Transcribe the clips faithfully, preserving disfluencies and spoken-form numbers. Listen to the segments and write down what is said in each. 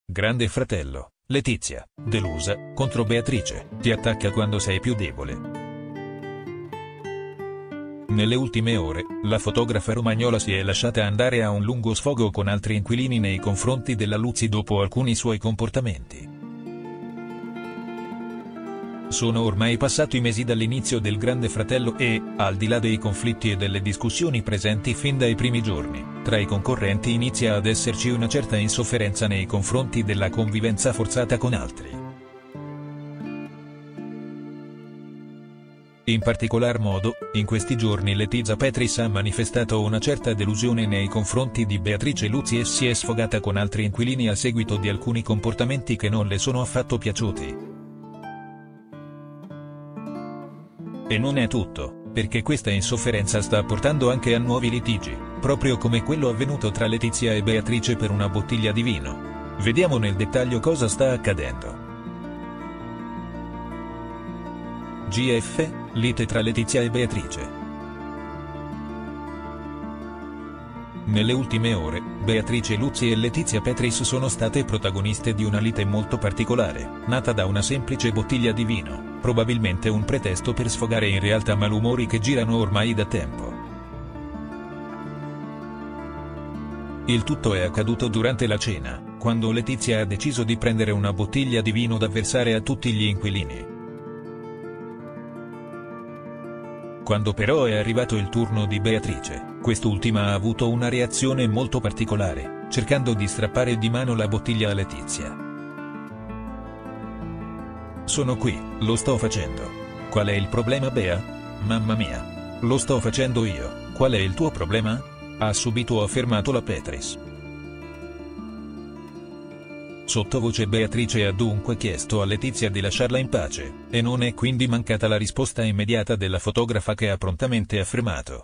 Grande fratello, Letizia, delusa, contro Beatrice, ti attacca quando sei più debole. Nelle ultime ore, la fotografa romagnola si è lasciata andare a un lungo sfogo con altri inquilini nei confronti della Luzzi dopo alcuni suoi comportamenti. Sono ormai passati mesi dall'inizio del Grande Fratello e, al di là dei conflitti e delle discussioni presenti fin dai primi giorni, tra i concorrenti inizia ad esserci una certa insofferenza nei confronti della convivenza forzata con altri. In particolar modo, in questi giorni Letizia Petris ha manifestato una certa delusione nei confronti di Beatrice Luzzi e si è sfogata con altri inquilini a seguito di alcuni comportamenti che non le sono affatto piaciuti. E non è tutto, perché questa insofferenza sta portando anche a nuovi litigi, proprio come quello avvenuto tra Letizia e Beatrice per una bottiglia di vino. Vediamo nel dettaglio cosa sta accadendo. G F, lite tra Letizia e Beatrice. Nelle ultime ore, Beatrice Luzzi e Letizia Petris sono state protagoniste di una lite molto particolare, nata da una semplice bottiglia di vino, probabilmente un pretesto per sfogare in realtà malumori che girano ormai da tempo. Il tutto è accaduto durante la cena, quando Letizia ha deciso di prendere una bottiglia di vino da versare a tutti gli inquilini. Quando però è arrivato il turno di Beatrice, quest'ultima ha avuto una reazione molto particolare, cercando di strappare di mano la bottiglia a Letizia. Sono qui, lo sto facendo. Qual è il problema, Bea? Mamma mia. Lo sto facendo io, qual è il tuo problema? Ha subito affermato la Petris. Sottovoce Beatrice ha dunque chiesto a Letizia di lasciarla in pace, e non è quindi mancata la risposta immediata della fotografa che ha prontamente affermato: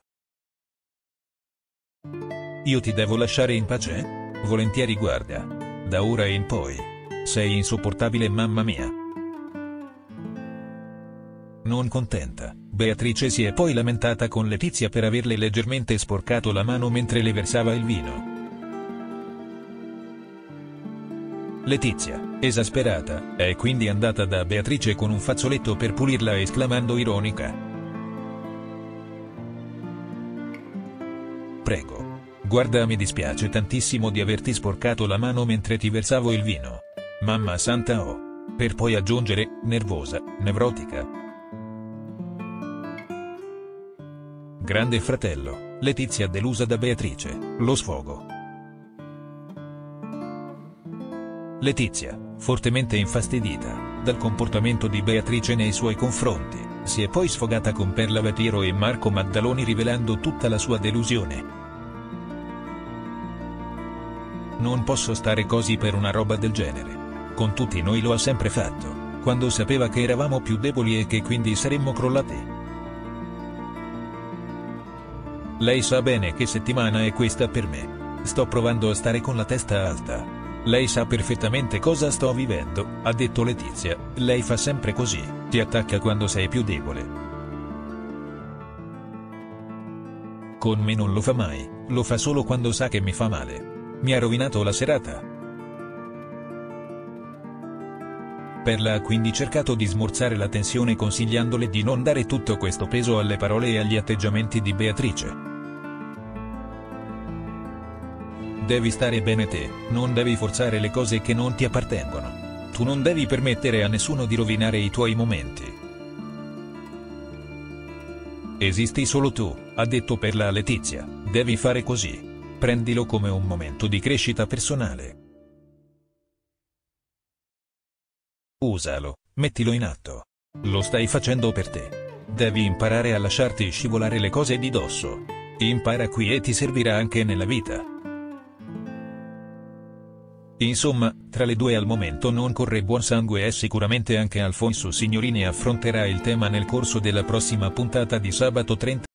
io ti devo lasciare in pace? Volentieri, guarda. Da ora in poi. Sei insopportabile, mamma mia. Non contenta, Beatrice si è poi lamentata con Letizia per averle leggermente sporcato la mano mentre le versava il vino. Letizia, esasperata, è quindi andata da Beatrice con un fazzoletto per pulirla esclamando ironica: prego. Guarda, mi dispiace tantissimo di averti sporcato la mano mentre ti versavo il vino. Mamma santa, oh. Per poi aggiungere, nervosa, nevrotica. Grande fratello, Letizia delusa da Beatrice, lo sfogo. Letizia, fortemente infastidita dal comportamento di Beatrice nei suoi confronti, si è poi sfogata con Perla Vatiero e Marco Maddaloni rivelando tutta la sua delusione. Non posso stare così per una roba del genere. Con tutti noi lo ha sempre fatto, quando sapeva che eravamo più deboli e che quindi saremmo crollati. Lei sa bene che settimana è questa per me. Sto provando a stare con la testa alta. Lei sa perfettamente cosa sto vivendo, ha detto Letizia. Lei fa sempre così, ti attacca quando sei più debole. Con me non lo fa mai, lo fa solo quando sa che mi fa male. Mi ha rovinato la serata. Perla ha quindi cercato di smorzare la tensione consigliandole di non dare tutto questo peso alle parole e agli atteggiamenti di Beatrice. Devi stare bene te, non devi forzare le cose che non ti appartengono. Tu non devi permettere a nessuno di rovinare i tuoi momenti. Esisti solo tu, ha detto Perla a Letizia, devi fare così. Prendilo come un momento di crescita personale. Usalo, mettilo in atto. Lo stai facendo per te. Devi imparare a lasciarti scivolare le cose di dosso. Impara qui e ti servirà anche nella vita. Insomma, tra le due al momento non corre buon sangue e sicuramente anche Alfonso Signorini affronterà il tema nel corso della prossima puntata di sabato trenta